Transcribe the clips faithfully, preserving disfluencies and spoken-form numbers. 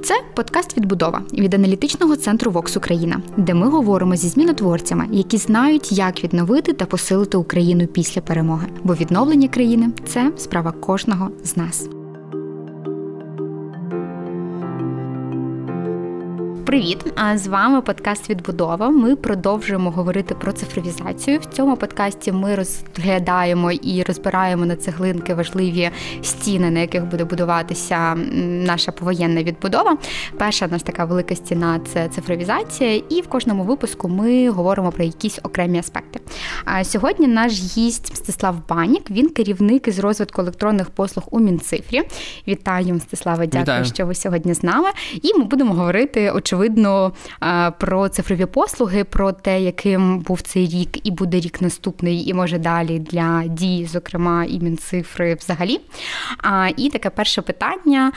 Це подкаст «Відбудова» від аналітичного центру Vox Україна, де ми говоримо зі змінотворцями, які знають, як відновити та посилити Україну після перемоги. Бо відновлення країни – це справа кожного з нас. Привіт! З вами подкаст «Відбудова». Ми продовжуємо говорити про цифровізацію. В цьому подкасті ми розглядаємо і розбираємо на цеглинки важливі стіни, на яких буде будуватися наша повоєнна відбудова. Перша наша така велика стіна – це цифровізація, і в кожному випуску ми говоримо про якісь окремі аспекти. А сьогодні наш гість Мстислав Банік, він керівник із розвитку електронних послуг у Мінцифрі. Вітаю, Мстиславе, дякую, Вітаю. Що ви сьогодні з нами. І ми будемо говорити, очевидно, Видно про цифрові послуги, про те, яким був цей рік і буде рік наступний, і може далі для дій, зокрема, і Мінцифри взагалі. І таке перше питання.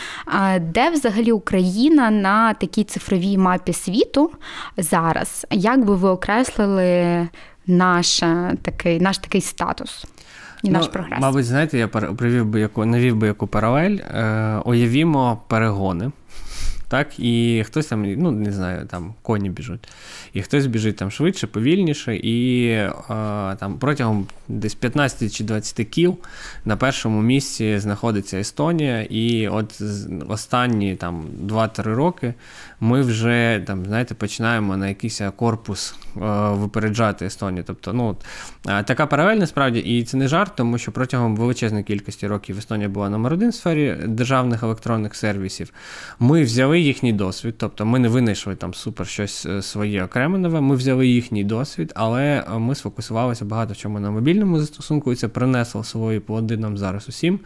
Де взагалі Україна на такій цифровій мапі світу зараз? Як би ви окреслили наш такий, наш такий статус? І наш ну, прогрес. Мабуть, знаєте, я привів би яку, навів би яку паралель. Е, уявімо перегони. Так, і хтось там, ну, не знаю, там коні біжуть, і хтось біжить там швидше, повільніше, і е, там протягом десь п'ятнадцять чи двадцять кіл на першому місці знаходиться Естонія, і от останні там два-три роки ми вже, там, знаєте, починаємо на якийсь корпус е, випереджати Естонію. Тобто, ну, е, така паралель насправді, і це не жарт, тому що протягом величезної кількості років Естонія була номер один в сфері державних електронних сервісів. Ми взяли їхній досвід, тобто ми не винайшли там супер щось своє окреме нове, ми взяли їхній досвід, але ми сфокусувалися багато в чому на мобільному застосунку, і це принесло свої плоди нам зараз усім.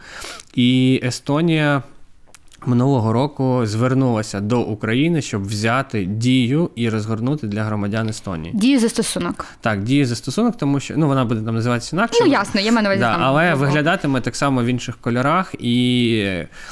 І Естонія минулого року звернулася до України, щоб взяти дію і розгорнути для громадян Естонії. Дію застосунок. Так, дію застосунок, тому що, ну, вона буде там називатися інакше. Ну, ясно, я маю на увазі да, там. Але довго. виглядатиме так само в інших кольорах, і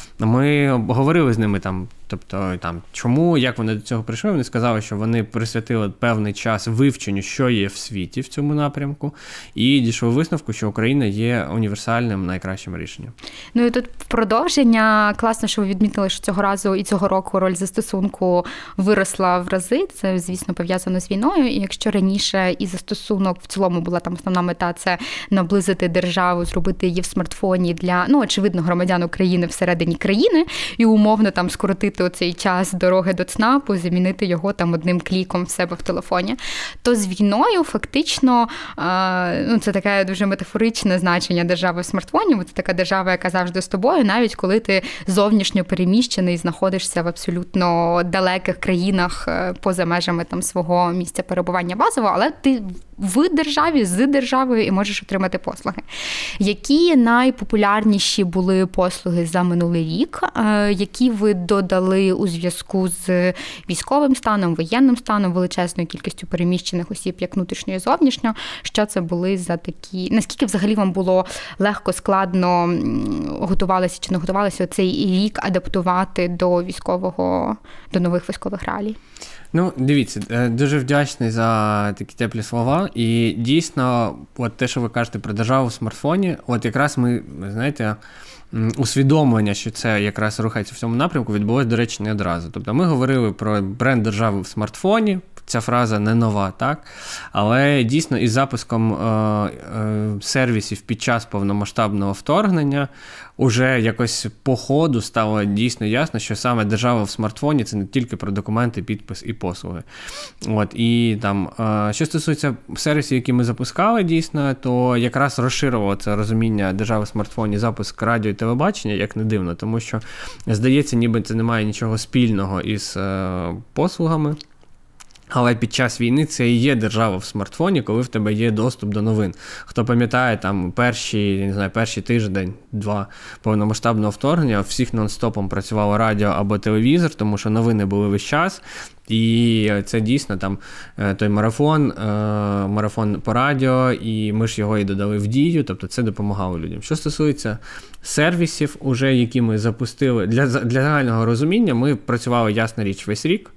ми говорили з ними там, тобто, там, чому, як вони до цього прийшли. Вони сказали, що вони присвятили певний час вивченню, що є в світі в цьому напрямку, і дійшли висновку, що Україна є універсальним найкращим рішенням. Ну і тут в продовження, класно, що ви відмітили, що цього разу і цього року роль застосунку виросла в рази. Це, звісно, пов'язано з війною. І якщо раніше і застосунок в цілому була там основна мета – це наблизити державу, зробити її в смартфоні для, ну, очевидно, громадян України всередині країни і умовно там скоротити оцей час дороги до ЦНАПу, замінити його там одним кліком в себе в телефоні, то з війною фактично, ну, це таке дуже метафоричне значення держави в смартфоні, бо це така держава, яка завжди з тобою, навіть коли ти зовнішньо переміщений, знаходишся в абсолютно далеких країнах поза межами там свого місця перебування базового, але ти в державі, з державою і можеш отримати послуги. Які найпопулярніші були послуги за минулий рік, які ви додали у зв'язку з військовим станом, воєнним станом, величезною кількістю переміщених осіб, як внутрішньо і зовнішньо? Що це були за такі... Наскільки взагалі вам було легко, складно готувалися чи не готувалися цей рік адаптувати до військового, до нових військових реалій? Ну, дивіться, дуже вдячний за такі теплі слова. І дійсно, от те, що ви кажете про державу в смартфоні, от якраз ми, знаєте, усвідомлення, що це якраз рухається в цьому напрямку, відбулося, до речі, не одразу. Тобто ми говорили про бренд держави в смартфоні, ця фраза не нова, так? Але дійсно із запуском е, е, сервісів під час повномасштабного вторгнення уже якось по ходу стало дійсно ясно, що саме держава в смартфоні – це не тільки про документи, підпис і послуги. От, і там, е, що стосується сервісів, які ми запускали дійсно, то якраз розширило це розуміння держави в смартфоні запуск радіо і телебачення, як не дивно, тому що, здається, ніби це не має нічого спільного із е, послугами. Але під час війни це і є держава в смартфоні, коли в тебе є доступ до новин. Хто пам'ятає, там перші, не знаю, перший тиждень, два повномасштабного вторгнення, всіх нон-стопом працювало радіо або телевізор, тому що новини були весь час. І це дійсно там той марафон, марафон по радіо, і ми ж його і додали в дію, тобто це допомагало людям. Що стосується сервісів, уже які ми запустили, для, для загального розуміння ми працювали, ясна річ, весь рік.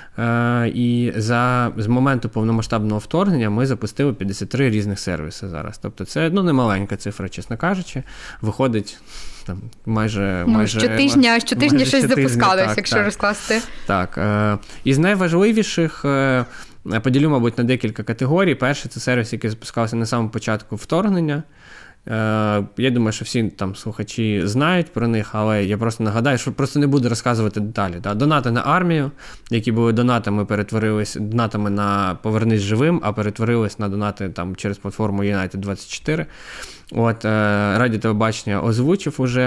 І за, з моменту повномасштабного вторгнення ми запустили п'ятдесят три різних сервіси зараз. Тобто це, ну, не маленька цифра, чесно кажучи. Виходить, там майже, ну, майже щотижня, щотижня майже щось щотижня, запускалось, так, якщо так. розкласти. Так. Е, із найважливіших е, поділю, мабуть, на декілька категорій. Перше – це сервіс, який запускався на самому початку вторгнення. Я думаю, що всі там слухачі знають про них, але я просто нагадаю, що просто не буду розказувати деталі. Да? Донати на армію, які були донатами, перетворились донатами на «Повернись живим», а перетворились на донати там через платформу Юнайтед двадцять чотири. От, Раді телебачення озвучив уже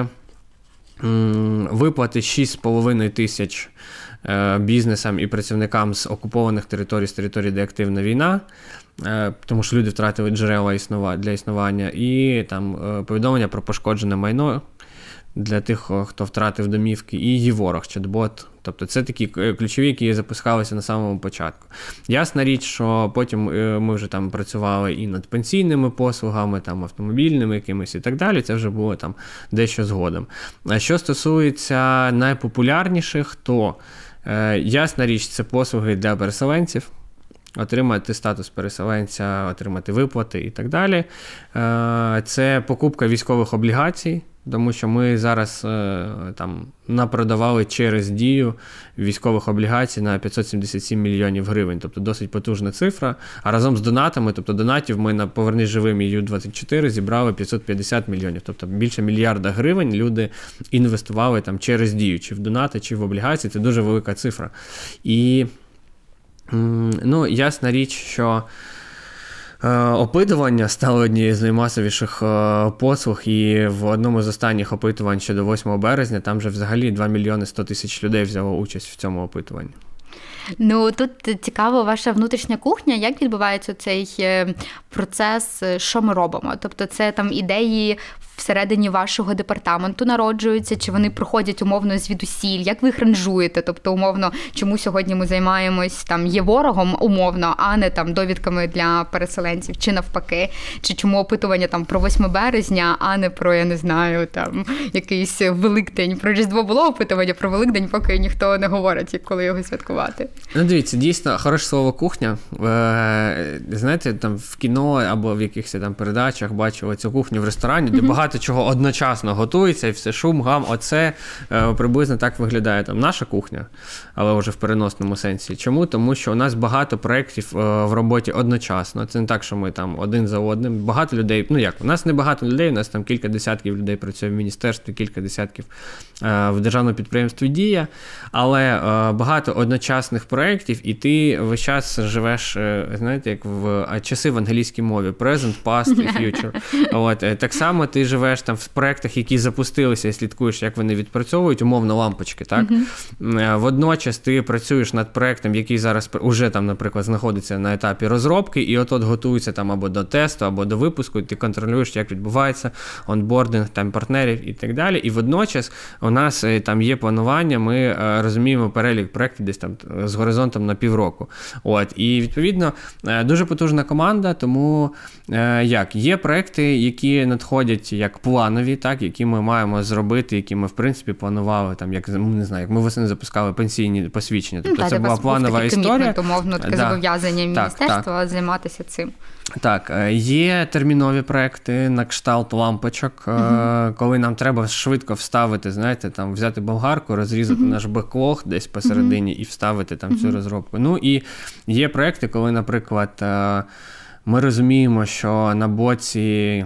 виплати шість з половиною тисяч бізнесам і працівникам з окупованих територій, з територій, де активна війна, тому що люди втратили джерела для існування, і там повідомлення про пошкоджене майно для тих, хто втратив домівки, і «Єворог», чат-бот. Тобто це такі ключові, які запускалися на самому початку. Ясна річ, що потім ми вже там працювали і над пенсійними послугами, там автомобільними якимись і так далі, це вже було там дещо згодом. А що стосується найпопулярніших, то ясна річ, це послуги для переселенців. Отримати статус переселенця, отримати виплати і так далі. Це покупка військових облігацій, тому що ми зараз там напродавали через Дію військових облігацій на п'ятсот сімдесят сім мільйонів гривень, тобто досить потужна цифра. А разом з донатами, тобто донатів ми на «Повернись живим» і Ю двадцять чотири зібрали п'ятсот п'ятдесят мільйонів, тобто більше мільярда гривень люди інвестували там через Дію, чи в донати, чи в облігації, це дуже велика цифра. І ну, ясна річ, що е, опитування стало однією з наймасовіших е, послуг, і в одному з останніх опитувань щодо восьмого березня там же взагалі два мільйони сто тисяч людей взяло участь в цьому опитуванні. Ну, тут цікаво ваша внутрішня кухня, як відбувається цей процес, що ми робимо? Тобто це там ідеї всередині вашого департаменту народжуються, чи вони проходять умовно звідусіль? Як ви їх ранжуєте? Тобто, умовно, чому сьогодні ми займаємось там «Єворогом», умовно, а не там довідками для переселенців, чи навпаки? Чи чому опитування там про восьме березня, а не про, я не знаю, там якийсь Великдень? Про Різдво було опитування, про Великдень поки ніхто не говорить, коли його святкувати. Ну, дивіться, дійсно, хороше слово «кухня». Е, знаєте, там в кіно або в якихось там передачах бачили цю кухню в ресторані, де mm-hmm. багато чого одночасно готується, і все шум, гам, оце е, приблизно так виглядає там наша кухня, але вже в переносному сенсі. Чому? Тому що у нас багато проєктів е, в роботі одночасно. Це не так, що ми там один за одним. Багато людей, ну як, у нас не багато людей, у нас там кілька десятків людей працює в міністерстві, кілька десятків е, в державному підприємстві «Дія», але е, багато одночасних проєктів, і ти весь час живеш, знаєте, як в часи в англійській мові. Present, past і future. От, так само ти живеш там в проєктах, які запустилися, і слідкуєш, як вони відпрацьовують, умовно, лампочки, так? Mm-hmm. Водночас ти працюєш над проєктом, який зараз уже там, наприклад, знаходиться на етапі розробки, і от-от готується там або до тесту, або до випуску, і ти контролюєш, як відбувається онбординг там партнерів і так далі. І водночас у нас там є планування, ми розуміємо перелік проєктів десь там з горизонтом на півроку. От. І, відповідно, дуже потужна команда, тому як? Є проекти, які надходять як планові, так, які ми маємо зробити, які ми, в принципі, планували, там, як, не знаю, як ми восени запускали пенсійні посвідчення. Тобто ну, це була планова історія. Умовно, таке да. зобов'язання міністерства так, займатися цим. Так, є термінові проекти на кшталт лампочок, uh-huh. коли нам треба швидко вставити, знаєте, там, взяти болгарку, розрізати uh-huh. наш беклог десь посередині uh-huh. і вставити там uh-huh. цю розробку. Ну і є проекти, коли, наприклад, ми розуміємо, що на боці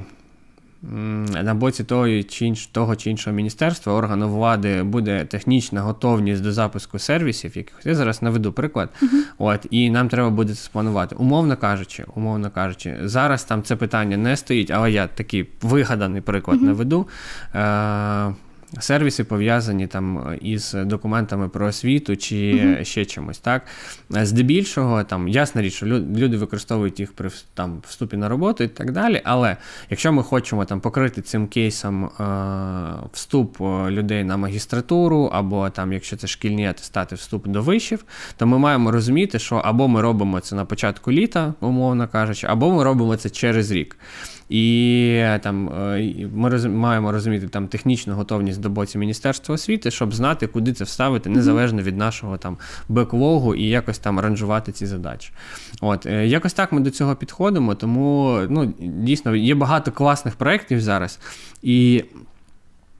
на боці того чи, інш, того чи іншого міністерства, органу влади буде технічна готовність до запуску сервісів, якихось я зараз наведу приклад, uh-huh. от, і нам треба буде це спланувати. Умовно кажучи, умовно кажучи, зараз там це питання не стоїть, але я такий вигаданий приклад uh-huh. наведу. Е- Сервіси пов'язані там із документами про освіту чи mm-hmm. ще чимось, так? Здебільшого, там, ясна річ, що люди використовують їх при там, вступі на роботу і так далі, але якщо ми хочемо там покрити цим кейсом е- вступ людей на магістратуру, або там, якщо це шкільні атестати, вступ до вишів, то ми маємо розуміти, що або ми робимо це на початку літа, умовно кажучи, або ми робимо це через рік. І там ми роз, маємо розуміти там технічну готовність до боці Міністерства освіти, щоб знати, куди це вставити, незалежно від нашого там беклогу, і якось там аранжувати ці задачі. От, якось так ми до цього підходимо, тому, ну, дійсно, є багато класних проєктів зараз, і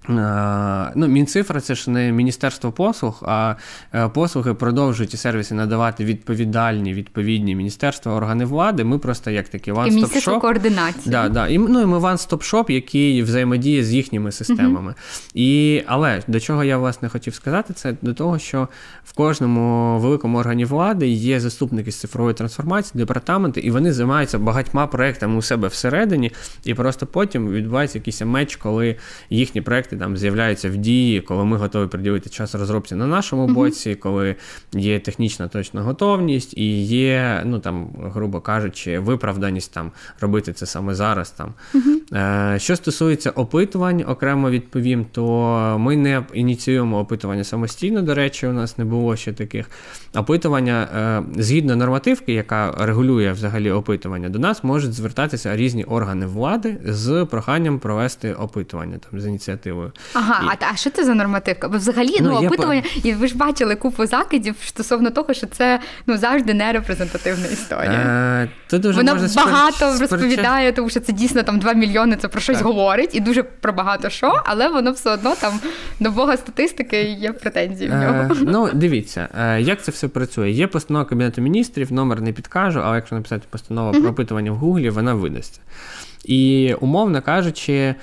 Ну, Мінцифра – це ж не Міністерство послуг, а послуги продовжують і сервіси надавати відповідальні, відповідні міністерства, органи влади. Ми просто як такі one-stop-shop. Міністерство координації. Да, да. І, ну, і ми one-stop-shop, який взаємодіє з їхніми системами. Uh-huh. І, але до чого я, власне, хотів сказати, це до того, що в кожному великому органі влади є заступники з цифрової трансформації, департаменти, і вони займаються багатьма проектами у себе всередині, і просто потім відбувається якийсь меч, коли їхні проекти там з'являються в дії, коли ми готові приділити час розробці на нашому uh-huh. боці, коли є технічна точна готовність і є, ну там, грубо кажучи, виправданість там робити це саме зараз. Там. Uh-huh. Е, що стосується опитувань, окремо відповім, то ми не ініціюємо опитування самостійно, до речі, у нас не було ще таких. Опитування, е, згідно нормативки, яка регулює взагалі опитування, до нас можуть звертатися різні органи влади з проханням провести опитування, там, з ініціативою. Ага, і... а що це за нормативка? Бо взагалі, ну, ну опитування, по... і ви ж бачили купу закидів стосовно того, що це, ну, завжди нерепрезентативна історія. Е, то дуже Вона може багато спер... розповідає, тому що це дійсно там два мільйони, це про щось так. говорить, і дуже про багато що, але воно все одно там до бога статистики є претензії в нього. Е, ну, дивіться, е, як це все працює. Є постанова Кабінету Міністрів, номер не підкажу, але якщо написати постанову mm-hmm. про опитування в Гуглі, вона видасться. І, умовно кажучи,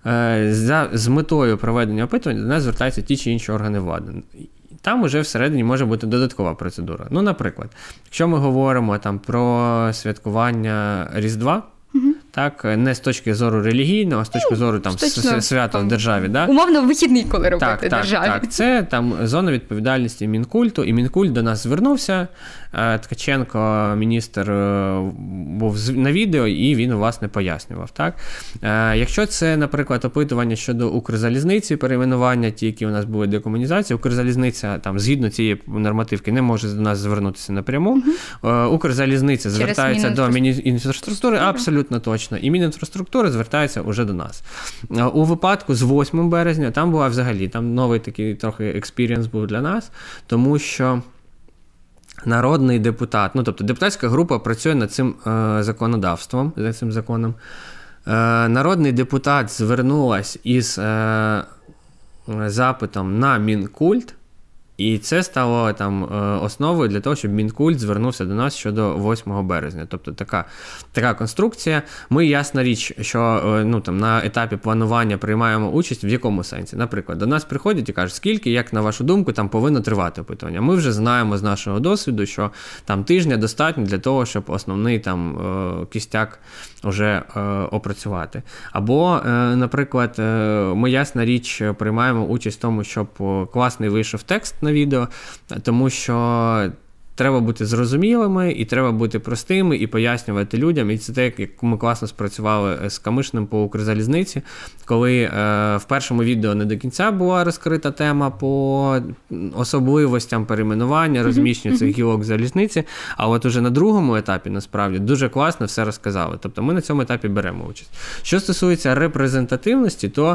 За, з метою проведення опитування до нас звертаються ті чи інші органи влади. Там уже всередині може бути додаткова процедура. Ну, наприклад, якщо ми говоримо там про святкування Різдва, угу. так, не з точки зору релігійного, а з точки зору там, Штучно, свята там, в державі. Да? Умовно, вихідний, коли робити так, в державі. Так, так, це там зона відповідальності Мінкульту, і Мінкульт до нас звернувся. Ткаченко, міністр, був на відео, і він, власне, пояснював. Так? Якщо це, наприклад, опитування щодо Укрзалізниці, перейменування, ті, які у нас були декомунізації, Укрзалізниця, там, згідно цієї нормативки, не може до нас звернутися напряму. Угу. Укрзалізниця Через звертається до Мінінфраструктури, абсолютно точно, і Мінінфраструктури звертається уже до нас. У випадку з восьмого березня, там була взагалі, там новий такий трохи експірієнс був для нас, тому що народний депутат, ну, тобто депутатська група працює над цим е, законодавством, за цим законом. Е, народний депутат звернулась із е, запитом на Мінкульт, і це стало там основою для того, щоб Мінкульт звернувся до нас щодо восьмого березня. Тобто така, така конструкція. Ми, ясна річ, що ну, там, на етапі планування приймаємо участь в якому сенсі. Наприклад, до нас приходять і кажуть, скільки, як на вашу думку, там повинно тривати опитування. Ми вже знаємо з нашого досвіду, що там тижня достатньо для того, щоб основний там кістяк вже опрацювати. Або, наприклад, ми, ясна річ, приймаємо участь в тому, щоб класний вийшов текст на відео, тому що треба бути зрозумілими і треба бути простими і пояснювати людям. І це те, як ми класно спрацювали з Камишним по Укрзалізниці, коли е, в першому відео не до кінця була розкрита тема по особливостям перейменування, розміщення цих гілок залізниці, а от уже на другому етапі, насправді, дуже класно все розказали. Тобто ми на цьому етапі беремо участь. Що стосується репрезентативності, то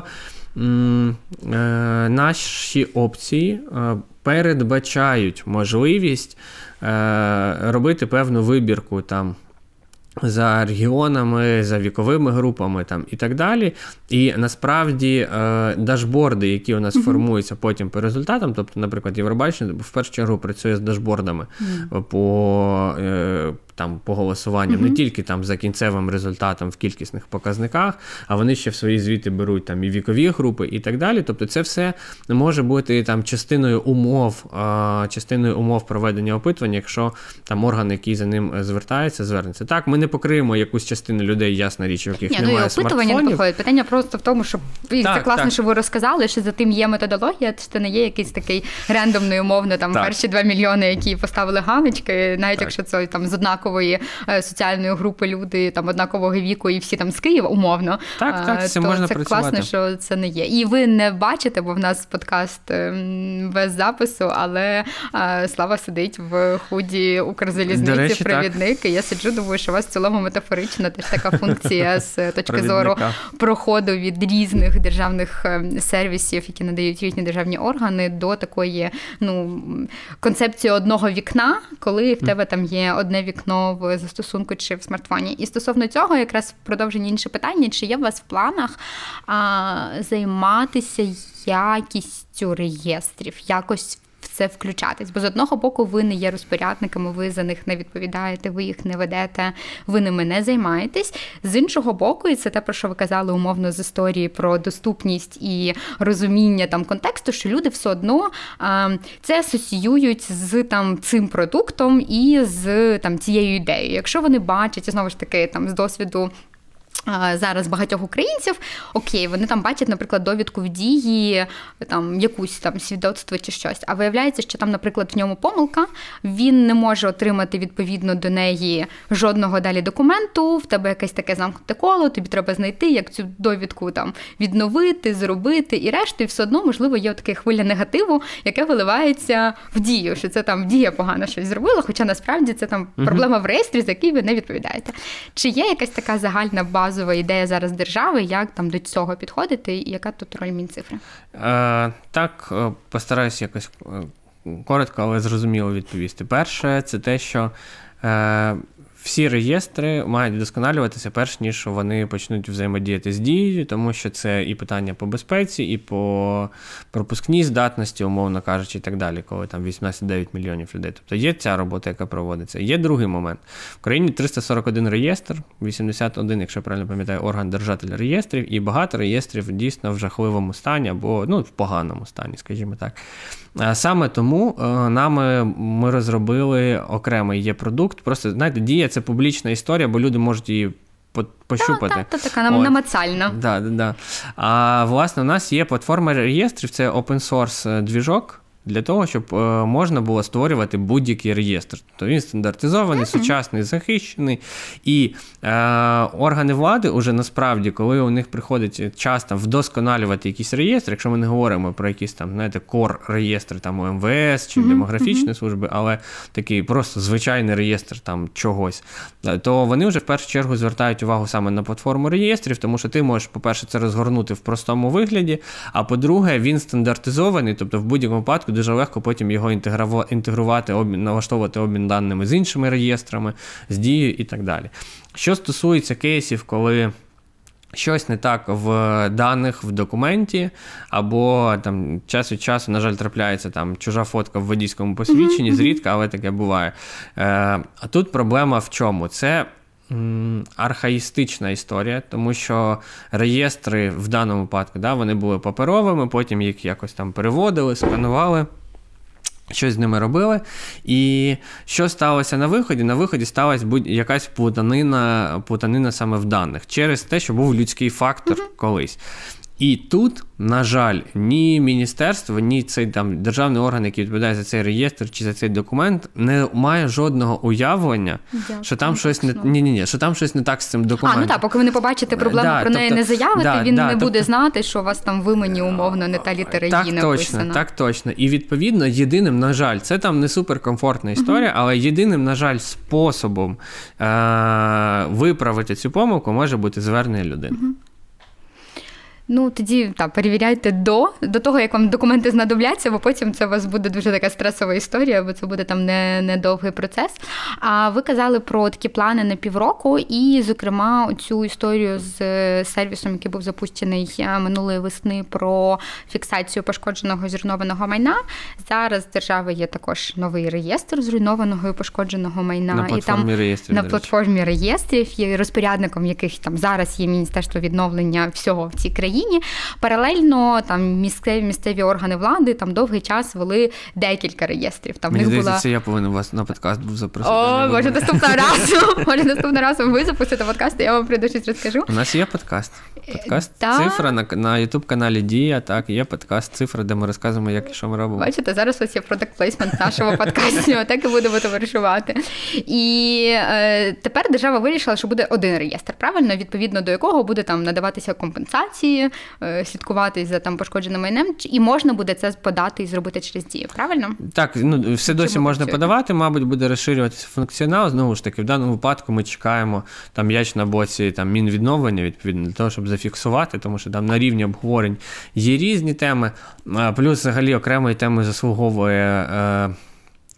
м, е, наші опції е, передбачають можливість е, робити певну вибірку там за регіонами, за віковими групами там, і так далі. І насправді е, дашборди, які у нас mm-hmm. формуються потім по результатам, тобто, наприклад, Євробачення в першу чергу працює з дашбордами mm-hmm. по, е, там, по голосуванням, mm-hmm. не тільки там, за кінцевим результатом в кількісних показниках, а вони ще в свої звіти беруть там, і вікові групи і так далі. Тобто це все може бути там, частиною умов, е, частиною умов проведення опитування, якщо там орган, який за ним звертається, звернеться. Так, ми не покриємо якусь частину людей, ясна річ, у яких Ні, немає ну, смартфонів. Опитування не походить. Питання просто в тому, що і так, це класно, так. що ви розказали, що за тим є методологія, це не є якийсь такий рандомний, умовно, там так. перші два мільйони, які поставили галочки, навіть так. якщо це там з однакової соціальної групи люди, там однакового віку і всі там з Києва, умовно, так, так, це то можна це працювати. Класно, що це не є. І ви не бачите, бо в нас подкаст без запису, але Слава сидить в худі Укрзалізниці, речі, провідник, так. і я сиджу, думаю, що у вас в цілому метафорично теж така функція з точки зору проходу від різних державних сервісів, які надають різні державні органи, до такої, ну, концепції одного вікна, коли в тебе там є одне вікно відповідно в застосунку чи в смартфоні. І стосовно цього, якраз в продовження інше питання, чи є у вас в планах а, займатися якістю реєстрів, якось в це включатись? Бо з одного боку ви не є розпорядниками, ви за них не відповідаєте, ви їх не ведете, ви ними не займаєтесь. З іншого боку, і це те, про що ви казали умовно з історії про доступність і розуміння там контексту, що люди все одно а, це асоціюють з там цим продуктом і з там цією ідеєю. Якщо вони бачать, і знову ж таки там з досвіду зараз багатьох українців, окей, вони там бачать, наприклад, довідку в дії, там, якусь там свідоцтво чи щось, а виявляється, що там, наприклад, в ньому помилка, він не може отримати відповідно до неї жодного далі документу, в тебе якесь таке замкнуте коло, тобі треба знайти, як цю довідку там відновити, зробити і решту, і все одно, можливо, є така хвиля негативу, яке виливається в дію, що це там дія погано щось зробила, хоча насправді це там угу. проблема в реєстрі, за який ви не відповідаєте. Чи є якась така загальна база ідея зараз держави, як там до цього підходити, і яка тут роль Мінцифри? Е, так, постараюсь якось коротко, але зрозуміло відповісти. Перше, це те, що е, всі реєстри мають вдосконалюватися перш ніж вони почнуть взаємодіяти з дією, тому що це і питання по безпеці, і по пропускній здатності, умовно кажучи, і так далі, коли там вісімнадцять дев'ять мільйонів людей. Тобто є ця робота, яка проводиться. Є другий момент. В країні триста сорок один реєстр, вісімдесят один, якщо я правильно пам'ятаю, орган держателя реєстрів, і багато реєстрів дійсно в жахливому стані, або ну, в поганому стані, скажімо так. Саме тому нами ми розробили окремий є продукт. Просто, знаєте, дія – це публічна історія, бо люди можуть її пощупати. Так, так, така намацальна. Да, да, да. А, власне, у нас є платформа реєстрів, це open-source двіжок, для того, щоб е, можна було створювати будь-який реєстр. Тобто він стандартизований, mm-hmm. сучасний, захищений. І е, органи влади уже насправді, коли у них приходить час там вдосконалювати якийсь реєстр, якщо ми не говоримо про якісь там, знаєте, кор-реєстри там у ем ве ес чи mm-hmm. демографічної mm-hmm. служби, але такий просто звичайний реєстр там чогось, то вони вже в першу чергу звертають увагу саме на платформу реєстрів, тому що ти можеш, по-перше, це розгорнути в простому вигляді, а по-друге, він стандартизований, тобто в будь-якому випадку дуже легко потім його інтегрувати, обмін, налаштовувати обмін даними з іншими реєстрами, з дією і так далі. Що стосується кейсів, коли щось не так в даних, в документі, або там час від часу, на жаль, трапляється там чужа фотка в водійському посвідченні, зрідка, але таке буває. Е, а тут проблема в чому? Це архаїстична історія, тому що реєстри в даному випадку, да, вони були паперовими, потім їх якось там переводили, сканували, щось з ними робили. І що сталося на виході? На виході сталася якась плутанина, плутанина саме в даних, через те, що був людський фактор mm-hmm. колись. І тут, на жаль, ні міністерство, ні цей там державний орган, який відповідає за цей реєстр чи за цей документ, не має жодного уявлення, Дякую. що там щось не ні, ні, ні, що там щось не так з цим документом. А, ну так, поки ви не побачите проблему, да, про тобто, неї не заявите, да, він да, не тобто, буде знати, що у вас там в імені умовно не та літера так, «Ї» написана. Точно, так точно. І відповідно, єдиним, на жаль, це там не суперкомфортна історія, uh-huh. але єдиним, на жаль, способом е- виправити цю помилку може бути звернення людини. Uh-huh. Ну, тоді так, перевіряйте до, до того, як вам документи знадобляться, бо потім це у вас буде дуже така стресова історія, бо це буде там не, не довгий процес. А ви казали про такі плани на півроку і, зокрема, цю історію з сервісом, який був запущений минулої весни про фіксацію пошкодженого зруйнованого майна. Зараз в держави є також новий реєстр зруйнованого і пошкодженого майна. На платформі і там, реєстрів. На платформі реєстрів, є розпорядником яких там зараз є Міністерство відновлення всього в цій країні. Паралельно там місцеві, місцеві органи влади там довгий час вели декілька реєстрів. Там Мені здається, була... це я повинен вас на подкаст був запросити. О, може наступного разу. Може наступного разу ви запустите подкаст, і я вам прийду щось розкажу. У нас є подкаст. Подкаст Та... «Цифра» на, на ютуб-каналі «Дія». Так, є подкаст «Цифра», де ми розказуємо, як і що ми робимо. Бачите, зараз ось є продакт-плейсмент нашого подкасту, так і будемо товаришувати. І е, тепер держава вирішила, що буде один реєстр, правильно? Відповідно до якого буде там надаватися компенсації, слідкувати за там пошкодженим майном, і можна буде це подати і зробити через Дію, правильно? Так, ну все досі Чому можна працює? подавати, мабуть, буде розширюватися функціонал. Знову ж таки, в даному випадку ми чекаємо там яч на боці там Мінвідновлення, відповідно, для того, щоб зафіксувати, тому що там на рівні обговорень є різні теми, плюс взагалі окремої теми заслуговує е,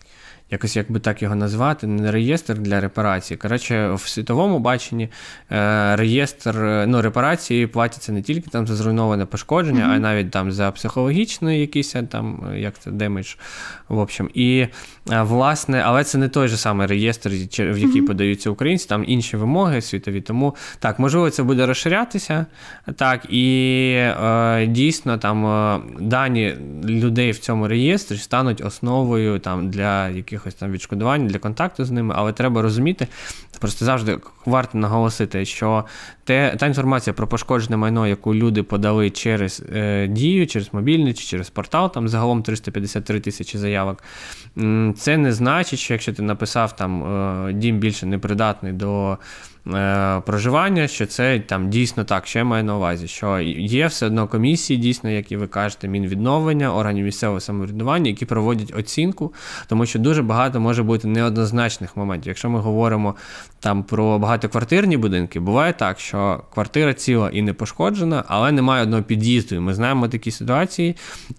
якось, як би так його назвати, не реєстр для репарації. Коротше, в світовому баченні е, реєстр, ну, репарації платяться не тільки там за зруйноване пошкодження, mm-hmm. а й навіть там за психологічний якийсь там, як це, демедж, в общем. І, е, власне, але це не той же самий реєстр, в який mm-hmm. подаються українці, там інші вимоги світові. Тому, так, можливо, це буде розширятися, так, і е, дійсно там е, дані людей в цьому реєстрі стануть основою там для якихось там відшкодувань, для контакту з ними, але треба розуміти, просто завжди варто наголосити, що те, та інформація про пошкоджене майно, яку люди подали через е, Дію, через мобільний чи через портал, там загалом триста п'ятдесят три тисячі заявок, це не значить, що якщо ти написав там е, дім більше непридатний до е, проживання, що це там дійсно так, що я маю на увазі, що є все одно комісії, дійсно, як і ви кажете, Мінвідновлення, органів місцевого самоврядування, які проводять оцінку, тому що дуже багато може бути неоднозначних моментів. Якщо ми говоримо там про багатоквартирні будинки, буває так, що квартира ціла і не пошкоджена, але немає одного під'їзду. І ми знаємо такі ситуації,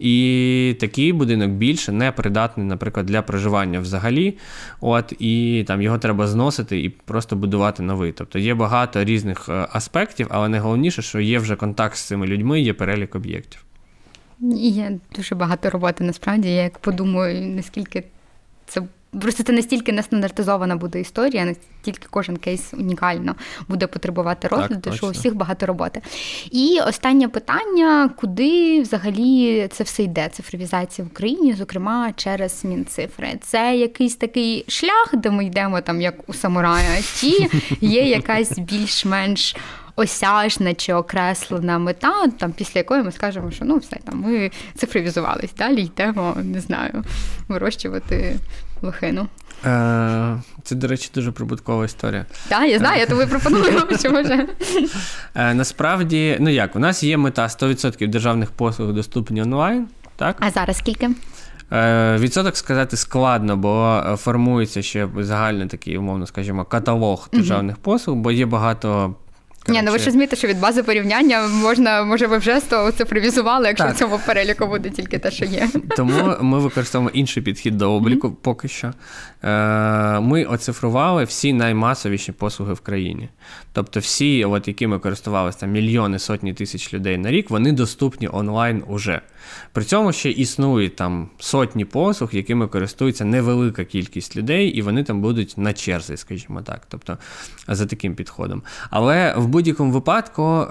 і такий будинок більше не придатний, наприклад, для проживання взагалі, от, і там його треба зносити і просто будувати новий. Тобто є багато різних аспектів, але найголовніше, що є вже контакт з цими людьми, є перелік об'єктів. Є дуже багато роботи, насправді. Я як подумаю, наскільки це... Просто це настільки нестандартизована буде історія, настільки кожен кейс унікально буде потребувати розгляду, що у всіх багато роботи. І останнє питання, куди взагалі це все йде, цифровізація в Україні, зокрема через Мінцифри. Це якийсь такий шлях, де ми йдемо там як у самурая, чи є якась більш-менш осяжна чи окреслена мета, там, після якої ми скажемо, що ну все, там, ми цифровізувались, далі йдемо, не знаю, вирощувати лохину. Це, до речі, дуже прибуткова історія. Так, я знаю, я тобі пропоную, що може. Насправді, ну як, у нас є мета сто відсотків державних послуг доступні онлайн, так? А зараз скільки? Відсоток сказати складно, бо формується ще загальний такий, умовно скажімо, каталог державних угу. послуг, бо є багато... Ні, ну ви ж розумієте, що від бази порівняння можна, може ви вже цифровізували, якщо так. в цьому переліку буде тільки те, що є. Тому ми використовуємо інший підхід до обліку mm-hmm. поки що. Ми оцифрували всі наймасовіші послуги в країні. Тобто всі, от, якими користувалися там, мільйони, сотні тисяч людей на рік, вони доступні онлайн уже. При цьому ще існують там сотні послуг, якими користується невелика кількість людей, і вони там будуть на черзі, скажімо так, тобто за таким підходом. Але в будь-якому випадку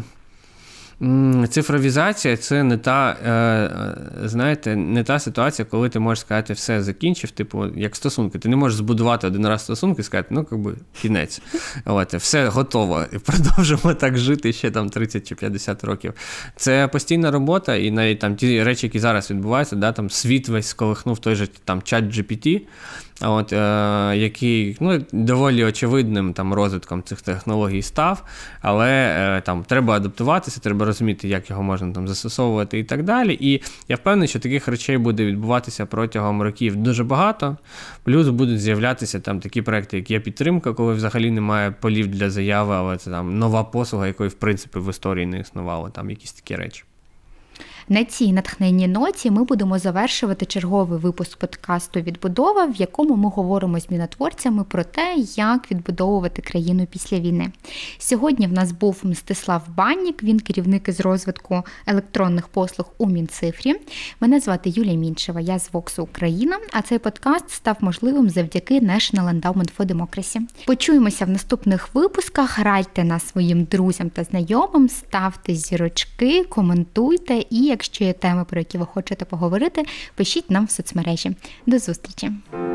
цифровізація – це не та, знаєте, не та ситуація, коли ти можеш сказати, все, закінчив, типу, як стосунки. Ти не можеш збудувати один раз стосунки і сказати, ну, якби, кінець. От, все готово. І продовжимо так жити ще там тридцять чи п'ятдесят років. Це постійна робота, і навіть там ті речі, які зараз відбуваються, да, там світ весь сколихнув той же там чат джі пі ті, от, е, який, ну, доволі очевидним там розвитком цих технологій став, але е, там треба адаптуватися, треба розуміти, як його можна там застосовувати і так далі. І я впевнений, що таких речей буде відбуватися протягом років дуже багато. Плюс будуть з'являтися там такі проекти, як є підтримка, коли взагалі немає полів для заяви, але це там нова послуга, якої в принципі в історії не існувало, там якісь такі речі. На цій натхненній ноті ми будемо завершувати черговий випуск подкасту «Відбудова», в якому ми говоримо з мінотворцями про те, як відбудовувати країну після війни. Сьогодні в нас був Мстислав Баннік, він керівник із розвитку електронних послуг у Мінцифрі. Мене звати Юлія Мінчева, я з Воксу Україна, а цей подкаст став можливим завдяки National Endowment for Democracy. Почуємося в наступних випусках, радьте нас своїм друзям та знайомим, ставте зірочки, коментуйте і, якщо є теми, про які ви хочете поговорити, пишіть нам в соцмережі. До зустрічі!